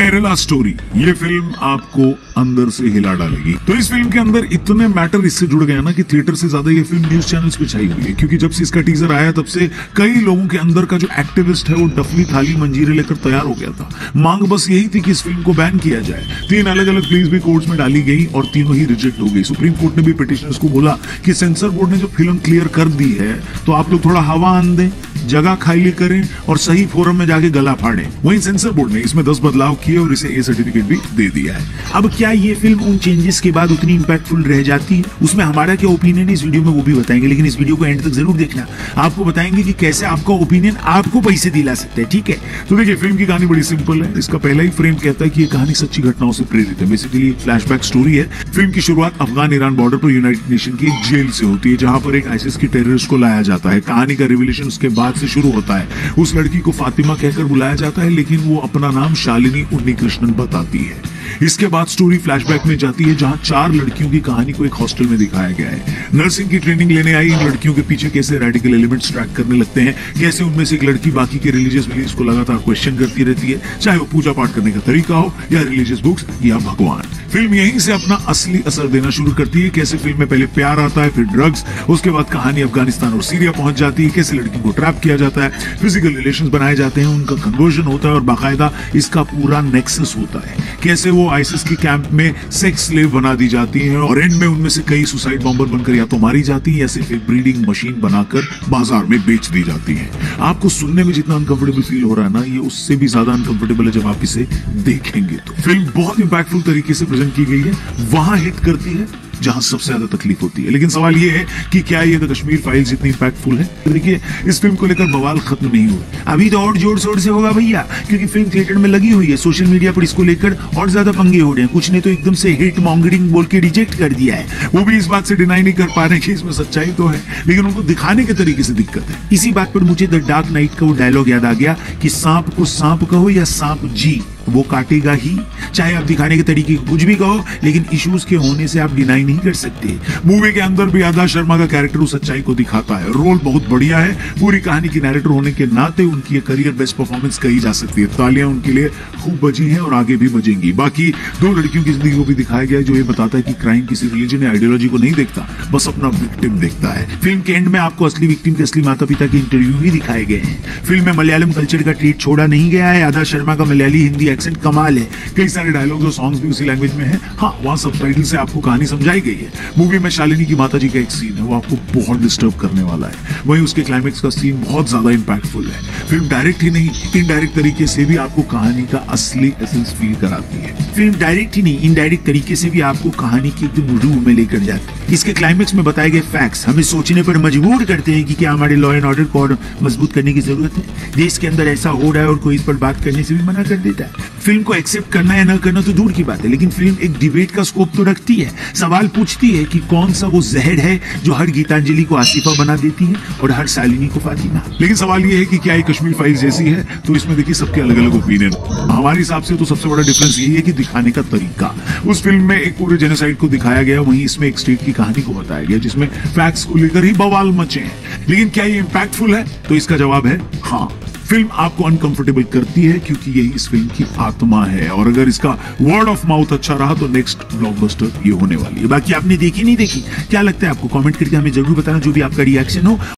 Kerala story, ये film आपको अंदर से हिला डालेगी। तो इस फिल्म के अंदर इतने मैटर इससे जुड़ गए ना कि थिएटर से ज्यादा ये फिल्म न्यूज चैनल्स पे छाई हुई है, क्योंकि जब से इसका टीजर आया तब से कई लोगों के अंदर का जो एक्टिविस्ट है वो डफली थाली मंजीरे लेकर तैयार हो गया था। मांग बस यही थी कि इस फिल्म को बैन किया जाए। 3 अलग अलग प्लीज भी कोर्ट्स में डाली गई और तीनों ही रिजेक्ट हो गई। सुप्रीम कोर्ट ने भी पिटिशनर्स को बोला कि सेंसर बोर्ड ने जो फिल्म क्लियर कर दी है तो आप लोग थोड़ा हवा आन दें, जगह खाली करें और सही फोरम में जाके गला फाड़ें। वहीं सेंसर बोर्ड ने इसमें 10 बदलाव किए और इसे ए सर्टिफिकेट भी दे दिया है। अब क्या ये फिल्म उन चेंजेस के बाद उतनी इंपैक्टफुल रह जाती है? उसमें हमारा क्या ओपिनियन है इस वीडियो में वो भी बताएंगे, लेकिन इस वीडियो को एंड तक जरूर देखना। आपको बताएंगे कि कैसे आपका ओपिनियन आपको पैसे दिला सकते हैं, ठीक है? तो देखिए, फिल्म की कहानी बड़ी सिंपल है। इसका पहला ही फ्रेम कहता है कि ये कहानी सच्ची घटनाओं से प्रेरित है। बेसिकली फ्लैशबैक स्टोरी है। फिल्म की शुरुआत अफगान ईरान बॉर्डर पर यूनाइटेड नेशन की एक जेल से होती है, जहां पर एक आईसिस की टेररिस्ट को लाया जाता है। कहानी का रिविलेशन उसके बाद से शुरू होता है। उस लड़की को फातिमा कहकर बुलाया जाता है, लेकिन वो अपना नाम शालिनी उन्नीकृष्णन बताती है। इसके बाद स्टोरी फ्लैशबैक में जाती है, जहां 4 लड़कियों की कहानी को एक हॉस्टल में दिखाया गया है। नर्सिंग की ट्रेनिंग लेने आई इन लड़कियों के पीछे कैसे रेडिकल एलिमेंट्स ट्रैक करने लगते हैं, कैसे उनमें से एक लड़की बाकी के रिलीजियस बिलीव्स को लगातार क्वेश्चन करती रहती है, चाहे वो पूजा पाठ करने का तरीका हो या रिलीजियस बुक्स या भगवान। फिल्म यहीं से अपना असली असर देना शुरू करती है। कैसे फिल्म में पहले प्यार आता है, फिर ड्रग्स, उसके बाद कहानी अफगानिस्तान और सीरिया पहुंच जाती है। कैसे लड़की को ट्रैप किया जाता है, फिजिकल रिलेशंस बनाए जाते हैं, उनका कन्वर्जन होता है और बाकायदा इसका पूरा नेक्सस होता है। कैसे वो आईसिस की कैंप में सेक्स स्लेव बना दी जाती हैं और एंड में उनमें से कई सुसाइड बॉम्बर बनकर या तो मारी जाती हैं या सिर्फ एक ब्रीडिंग मशीन बनाकर बाजार में बेच दी जाती हैं। आपको सुनने में जितना अनकंफर्टेबल फील हो रहा है ना, ये उससे भी ज्यादा अनकंफर्टेबल है जब आप इसे देखेंगे। तो फिल्म बहुत इंपैक्टफुल तरीके से प्रेजेंट की गई है, वहां हिट करती है जहां सबसे ज्यादा तकलीफ होती है। लेकिन सवाल ये है कि क्या ये द कश्मीर फाइल्स इतनी इंपैक्टफुल है? देखिए, इस फिल्म को लेकर बवाल खत्म नहीं हुआ, अभी तो और जोर शोर से होगा भैया, क्योंकि फिल्म थिएटर में लगी हुई है। सोशल मीडिया पर इसको लेकर और ज्यादा पंगे हो रहे हैं। कुछ ने तो एकदम से हिट मॉन्गरिंग बोल के रिजेक्ट कर दिया है। वो भी इस बात से डिनाई नहीं कर पा रहे कि इसमें सच्चाई तो है, लेकिन उनको दिखाने के तरीके से दिक्कत है। इसी बात पर मुझे द डार्क नाइट का वो डायलॉग याद आ गया कि सांप को सांप कहो या सांप जी, वो काटेगा ही। चाहे आप दिखाने के तरीके को कुछ भी कहो, लेकिन इश्यूज के होने से आप डिनाई नहीं कर सकते। मूवी के अंदर भी आदा शर्मा का कैरेक्टर उस सच्चाई को दिखाता है। रोल बहुत बढ़िया है। पूरी कहानी की नैरेटर होने के नाते उनकी करियर बेस्ट परफॉर्मेंस कही जा सकती है। तालियां उनके लिए खूब बजी हैं और आगे भी बजेंगी। बाकी 2 लड़कियों की जिंदगी को भी दिखाया गया है, जो ये बताता है कि क्राइम किसी रिलीजन या आइडियोलॉजी को नहीं देखता, बस अपना विक्टिम देखता है। फिल्म के एंड में आपको असली विक्टिम के असली माता पिता के इंटरव्यू भी दिखाए गए हैं। फिल्म में मलयालम कल्चर का ट्रीट छोड़ा नहीं गया है। आदा शर्मा का मलयाली हिंदी एक्सेंट कमाल है। कई सारे डायलॉग्स और सॉन्ग्स भी उसी लैंग्वेज में हैं। हाँ, वहां सबटाइटल से आपको कहानी समझाई गई है। मूवी में शालिनी की माताजी का एक सीन है, वो आपको बहुत डिस्टर्ब करने वाला है। वहीं उसके क्लाइमेक्स का सीन बहुत ज्यादा इंपैक्टफुल है। फिल्म डायरेक्ट ही नहीं, इनडायरेक्ट तरीके से भी आपको कहानी का असली एसेंस फील कराती है। फिल्म डायरेक्ट ही नहीं, इनडायरेक्ट तरीके से भी आपको कहानी की एकदम रूह में लेकर जाती है। इसके क्लाइमेक्स में बताए गए फैक्ट्स हमें सोचने पर मजबूर करते हैं कि क्या हमारे लॉ एंड ऑर्डर को और मजबूत करने की जरूरत है। देश के अंदर ऐसा हो रहा है और कोई इस पर बात करने से भी मना कर देता है। फिल्म को एक्सेप्ट करना या न करना तो दूर की बात है, लेकिन फिल्म एक डिबेट का स्कोप तो रखती है। सवाल पूछती है कि कौन सा वो जहर है जो हर गीतांजलि को आसिफा बना देती है और हर शालिनी को फातिमा। लेकिन सवाल ये है कि क्या ये कश्मीर फाइल्स जैसी है? तो इसमें देखिए सबके अलग अलग ओपिनियन। हमारे हिसाब से तो सबसे बड़ा डिफरेंस यही है कि दिखाने का तरीका। उस फिल्म में एक पूरे जेनोसाइड को दिखाया गया, वहीं इसमें एक स्टेट की कहानी को बताया गया जिसमें फैक्ट्स को लेकर ही बवाल मचे हैं। लेकिन क्या ये इंपैक्टफुल है? तो इसका जवाब है हाँ। फिल्म आपको अनकंफर्टेबल करती है क्योंकि यही इस फिल्म की आत्मा है, और अगर इसका वर्ड ऑफ माउथ अच्छा रहा तो नेक्स्ट ब्लॉकबस्टर ये होने वाली है। बाकी आपने देखी नहीं देखी, क्या लगता है आपको? कमेंट करके हमें जरूर बताना, जो भी आपका रिएक्शन हो।